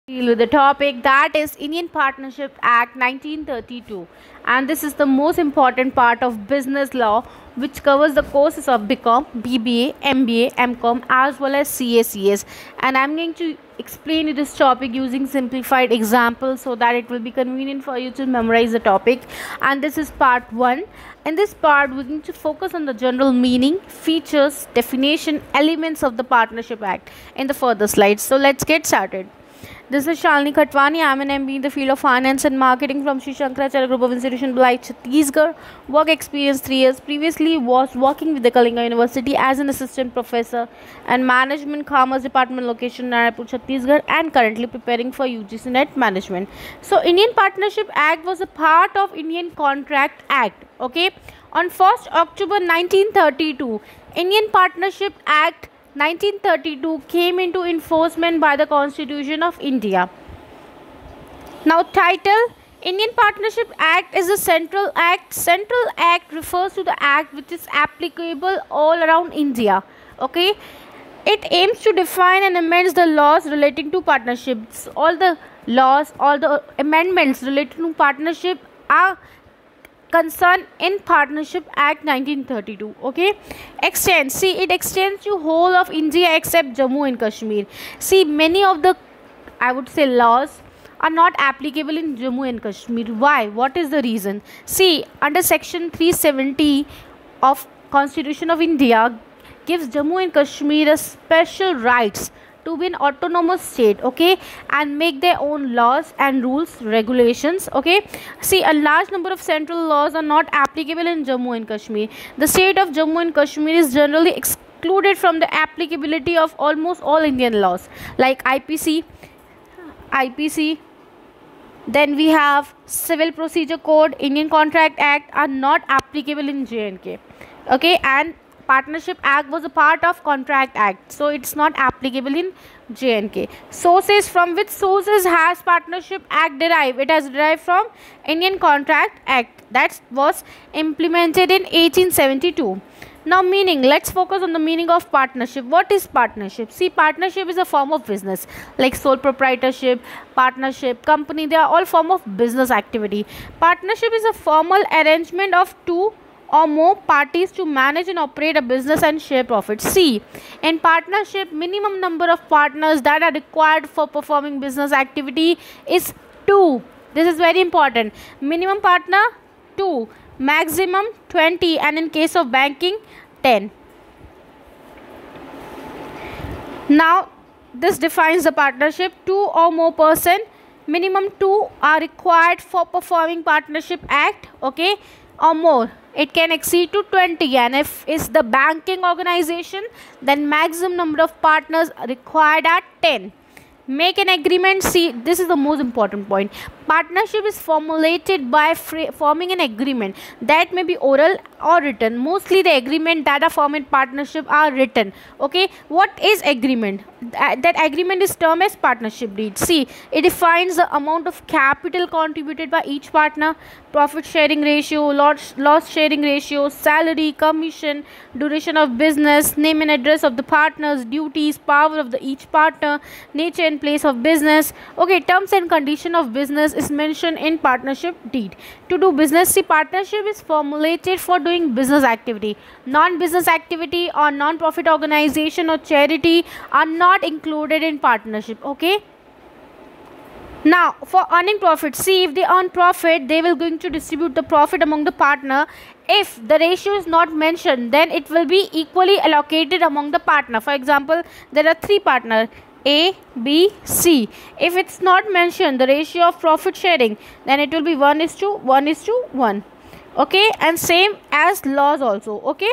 Deal with the topic that is Indian Partnership Act 1932, and this is the most important part of business law which covers the courses of BCom, BBA, MBA, MCom as well as CACS, and I'm going to explain you this topic using simplified examples so that it will be convenient for you to memorize the topic. And this is part 1. In this part we're going to focus on the general meaning, features, definition, elements of the Partnership Act in the further slides. So let's get started. This is Shalini Khatwani. I am an MBA in the field of finance and marketing from Sri Shankaracharya Group of Institution, Bhilai, Chhattisgarh. Work experience 3 years. Previously was working with the Kalinga University as an assistant professor and management commerce department location Narayanpur, Chhattisgarh, and currently preparing for UGC NET management. So Indian Partnership Act was a part of Indian Contract Act. Okay, on 1st October 1932, Indian Partnership Act 1932 came into enforcement by the Constitution of India. Now title, Indian Partnership Act is a central act. Central act refers to the act which is applicable all around India. Okay, it aims to define and amend the laws relating to partnerships. All the laws, all the amendments related to partnership are concern in Partnership Act 1932. Okay, extends, see, it extends to whole of India except Jammu and Kashmir. See, many of the, I would say, laws are not applicable in Jammu and Kashmir. Why? What is the reason? See, under section 370 of Constitution of India gives Jammu and Kashmir a special rights to be an autonomous state, okay, and make their own laws and rules, regulations. Okay, see, a large number of central laws are not applicable in Jammu and Kashmir. The state of Jammu and Kashmir is generally excluded from the applicability of almost all Indian laws like IPC, then we have Civil Procedure Code, Indian Contract Act are not applicable in J&K. Okay, and Partnership Act was a part of Contract Act, so it's not applicable in J&K. Sources, from which sources has Partnership Act derived? It has derived from Indian Contract Act that was implemented in 1872. Now meaning, let's focus on the meaning of partnership. What is partnership? See, partnership is a form of business like sole proprietorship, partnership, company. They are all form of business activity. Partnership is a formal arrangement of two or more parties to manage and operate a business and share profits. See, in partnership, minimum number of partners that are required for performing business activity is 2. This is very important. Minimum partner 2, maximum 20, and in case of banking 10. Now this defines the partnership. 2 or more person, minimum 2 are required for performing Partnership Act, okay, or more. It can exceed to 20, and if it's the banking organization, then maximum number of partners required are 10. Make an agreement. See, this is the most important point. Partnership is formulated by forming an agreement that may be oral or written. Mostly the agreement that are formed in partnership are written. Okay, what is agreement? That agreement is termed as partnership deed. See, it defines the amount of capital contributed by each partner, profit sharing ratio, loss sharing ratio, salary, commission, duration of business, name and address of the partners, duties, power of the each partner, nature and place of business. Okay, terms and condition of business is mentioned in partnership deed. To do business, see, partnership is formulated for doing business activity. Non-business activity or non-profit organization or charity are not included in partnership. Okay, now for earning profit, see, if they earn profit, they will going to distribute the profit among the partner. If the ratio is not mentioned, then it will be equally allocated among the partner. For example, there are 3 partners, A, B, C. If it's not mentioned the ratio of profit sharing, then it will be 1:1:1. Okay, and same as laws also. Okay,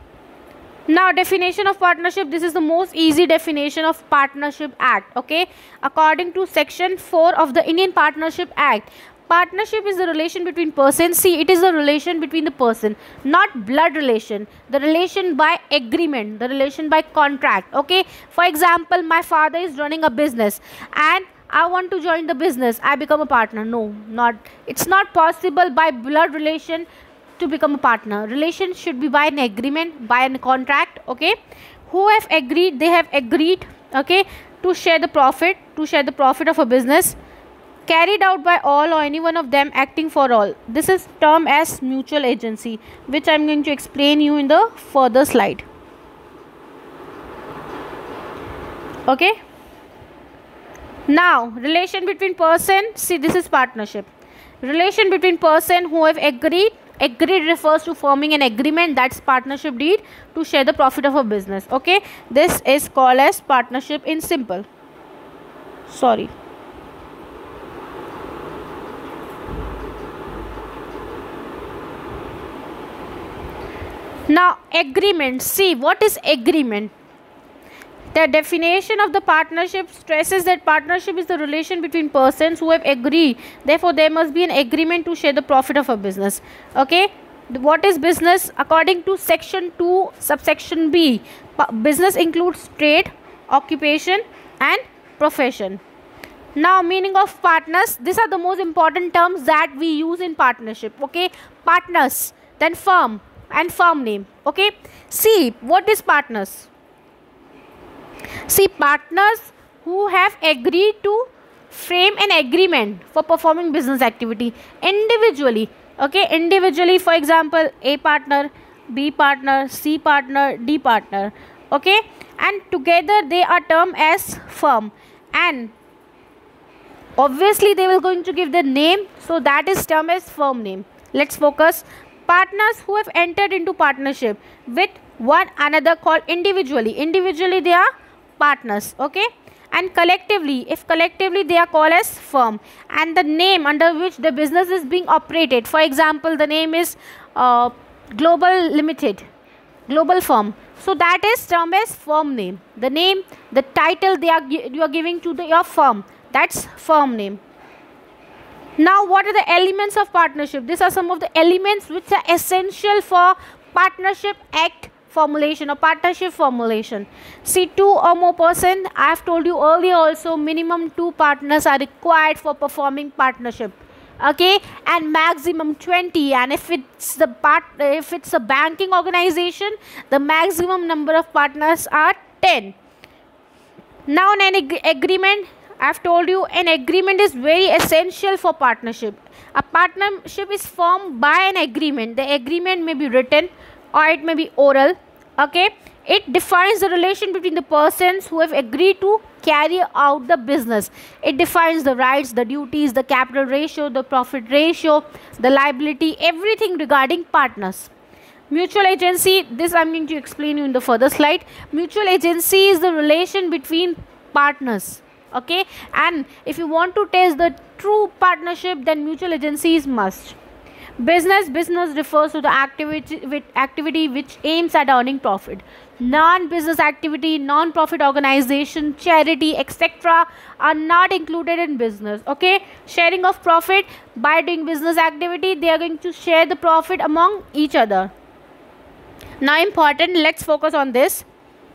now definition of partnership. This is the most easy definition of Partnership Act. Okay, according to section 4 of the Indian Partnership Act, partnership is the relation between persons. See, it is the relation between the person, not blood relation. The relation by agreement, the relation by contract. Okay, for example, my father is running a business and I want to join the business. I become a partner. No, not. It's not possible by blood relation to become a partner. Relation should be by an agreement, by a contract. Okay, who have agreed? They have agreed. Okay, to share the profit of a business carried out by all or any one of them acting for all. This is termed as mutual agency, which I am going to explain you in the further slide. Okay. Now, relation between person, see, this is partnership. Relation between person who have agreed refers to forming an agreement, that's partnership deed, to share the profit of a business. Okay, this is called as partnership in simple. Sorry. Now, agreement. See, what is agreement? The definition of the partnership stresses that partnership is the relation between persons who have agreed. Therefore, there must be an agreement to share the profit of a business. Okay. What is business? According to section 2, subsection B, business includes trade, occupation and profession. Now, meaning of partners. These are the most important terms that we use in partnership. Okay. Partners, then firm and firm name. Okay. See, what is partners? See, partners who have agreed to frame an agreement for performing business activity individually. Okay, individually, for example, A partner, B partner, C partner, D partner. Okay, and together they are termed as firm, and obviously they will going to give the name, so that is termed as firm name. Let's focus. Partners who have entered into partnership with one another called individually. Individually they are partners. Okay, and collectively, if collectively, they are called as firm, and the name under which the business is being operated, for example, the name is Global Limited, Global Firm, so that is termed as firm name. The name, the title you are giving to your firm, that's firm name. Now, what are the elements of partnership? These are some of the elements which are essential for partnership act formulation or partnership formulation. See, 2 or more person, I have told you earlier also, minimum 2 partners are required for performing partnership. Okay, and maximum 20, and if it's a banking organization, the maximum number of partners are 10. Now, an agreement, I have told you, an agreement is very essential for partnership. A partnership is formed by an agreement. The agreement may be written or it may be oral. Okay, it defines the relation between the persons who have agreed to carry out the business. It defines the rights, the duties, the capital ratio, the profit ratio, the liability, everything regarding partners. Mutual agency, this I am going to explain you in the further slide. Mutual agency is the relation between partners. Okay, and if you want to test the true partnership, then mutual agency is must. Business refers to the activity which aims at earning profit. Non-business activity, non-profit organization, charity, etc. are not included in business. Okay, sharing of profit by doing business activity, they are going to share the profit among each other. Now, important, let's focus on this.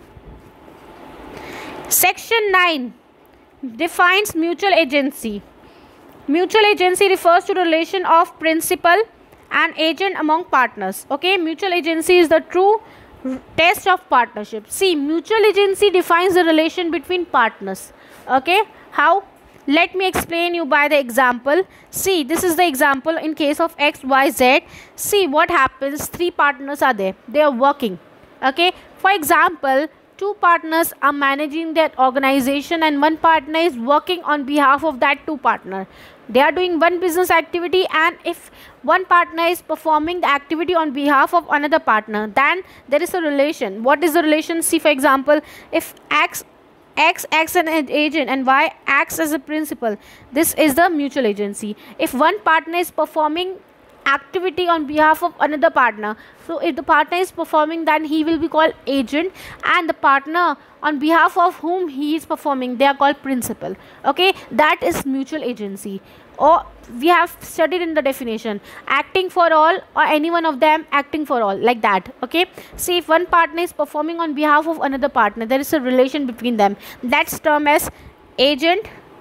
Section 9 defines mutual agency. Mutual agency refers to the relation of principal and agent among partners. Okay, mutual agency is the true test of partnership. See, mutual agency defines the relation between partners. Okay, how? Let me explain you by the example. See, this is the example in case of X, Y, Z. See what happens. 3 partners are there. They are working. Okay, for example, 2 partners are managing that organization and 1 partner is working on behalf of that 2 partner. They are doing one business activity, and if 1 partner is performing the activity on behalf of another partner, then there is a relation. What is the relation? See, for example, if X acts as an agent and Y acts as a principal, this is the mutual agency. If 1 partner is performing activity on behalf of another partner, so if the partner is performing, then he will be called agent, and the partner on behalf of whom he is performing, they are called principal. Okay, that is mutual agency. Or we have studied in the definition, acting for all or any one of them acting for all, like that. Okay, see, if 1 partner is performing on behalf of another partner, there is a relation between them, that's termed as agent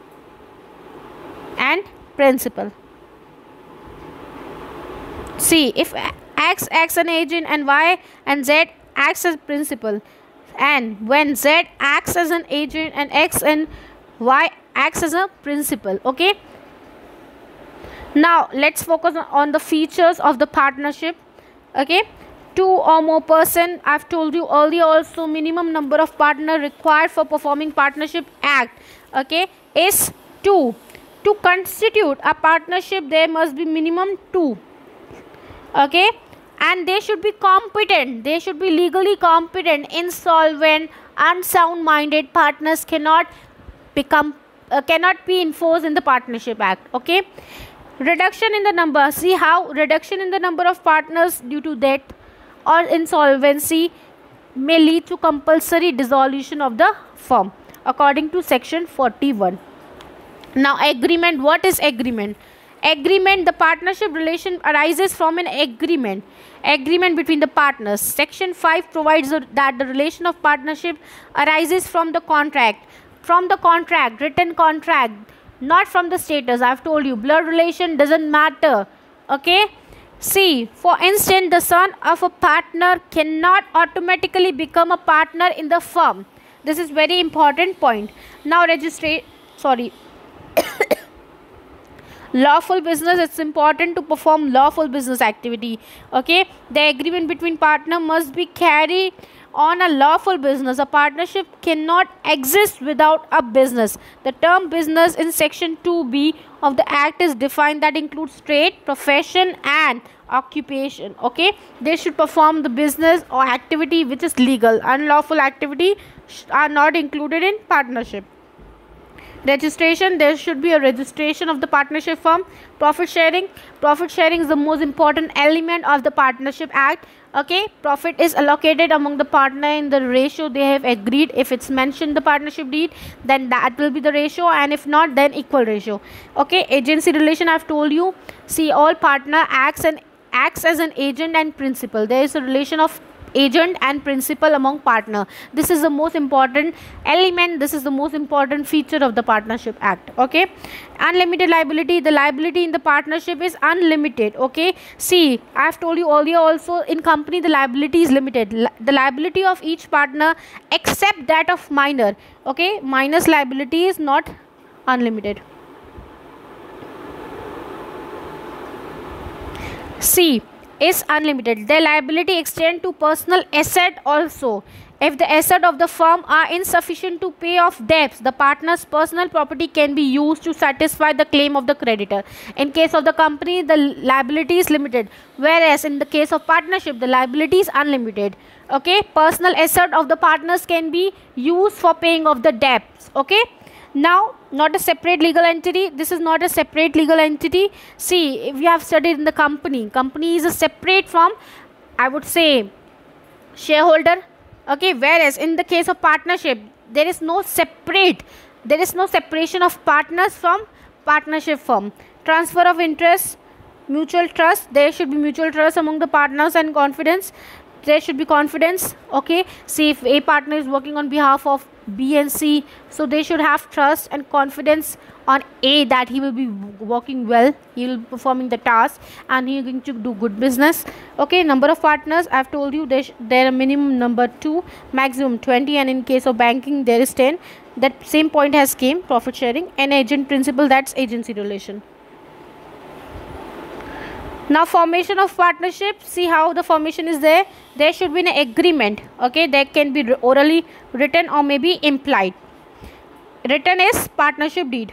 and principal. See, if X acts an agent and Y and Z acts as principal, and when Z acts as an agent and X and Y acts as a principal. Okay, now let's focus on the features of the partnership. Okay, two or more person, I've told you earlier also, minimum number of partner required for performing partnership act, okay, is 2. To constitute a partnership there must be minimum 2, okay, and they should be competent, they should be legally competent. Insolvent, unsound minded partners cannot become cannot be enforced in the partnership act. Okay, reduction in the number, see how reduction in the number of partners due to death or insolvency may lead to compulsory dissolution of the firm according to section 41. Now agreement, what is agreement? Agreement, the partnership relation arises from an agreement between the partners. Section 5 provides that the relation of partnership arises from the contract, written contract, not from the status. I've told you blood relation doesn't matter. Okay, see, for instance, the son of a partner cannot automatically become a partner in the firm. This is very important point. Now lawful business, it's important to perform lawful business activity. Okay, the agreement between partner must be carried on a lawful business. A partnership cannot exist without a business. The term business in section 2b of the act is defined, that includes trade, profession and occupation. Okay, they should perform the business or activity which is legal. Unlawful activity are not included in partnership. Registration, there should be a registration of the partnership firm. Profit sharing is the most important element of the partnership act. Okay, profit is allocated among the partner in the ratio they have agreed. If it's mentioned the partnership deed, then that will be the ratio, and if not, then equal ratio. Okay, agency relation, I've told you, see, all partner acts as an agent and principal. There is a relation of agent and principal among partner. This is the most important element, this is the most important feature of the partnership act. Okay, unlimited liability, the liability in the partnership is unlimited. Okay, see, I have told you earlier also, in company the liability is limited, the liability of each partner except that of minor. Okay, minor's liability is not unlimited. C is unlimited. Their liability extends to personal asset also. If the asset of the firm are insufficient to pay off debts, the partner's personal property can be used to satisfy the claim of the creditor. In case of the company, the liability is limited, whereas in the case of partnership, the liability is unlimited. Okay, personal asset of the partners can be used for paying off the debts. Okay, now not a separate legal entity, this is not a separate legal entity. See, if you have studied in the company is a separate from, I would say, shareholder. Okay, whereas in the case of partnership, there is no separation of partners from partnership firm. Transfer of interest, mutual trust, there should be mutual trust among the partners and confidence, there should be confidence. Okay, see, if a partner is working on behalf of B and C, so they should have trust and confidence on A that he will be working well, he will be performing the task and he is going to do good business. Okay, number of partners, I have told you there are minimum number 2, maximum 20, and in case of banking there is 10. That same point has came, profit sharing and agent principle, that's agency relation. Now formation of partnership, see how the formation is there. There should be an agreement. Okay, there can be orally written or maybe implied. Written is partnership deed.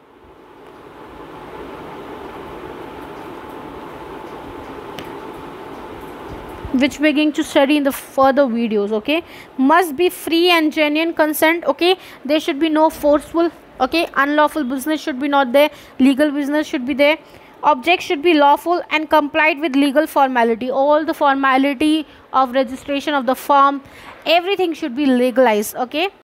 Which we're going to study in the further videos. Okay, must be free and genuine consent. Okay, there should be no forceful. Okay, unlawful business should be not there, legal business should be there. Object should be lawful and complied with legal formality. All the formality of registration of the firm, everything should be legalized. Okay.